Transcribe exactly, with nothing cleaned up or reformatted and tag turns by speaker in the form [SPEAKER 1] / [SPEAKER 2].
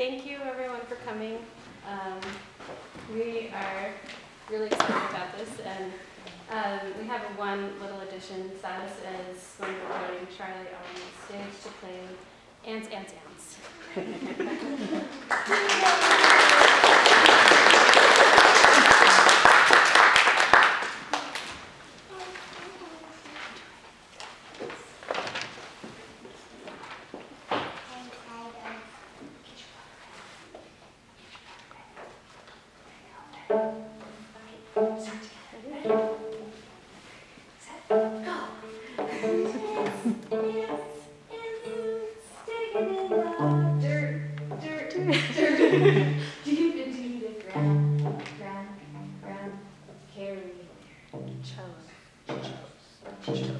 [SPEAKER 1] thank you everyone for coming. Um, we are really excited about this, and um, we have a one little addition. Silas is going to be joining Charly on stage to play Ants, Ants, Ants. Deep into the ground, ground, ground, carry cello, cello.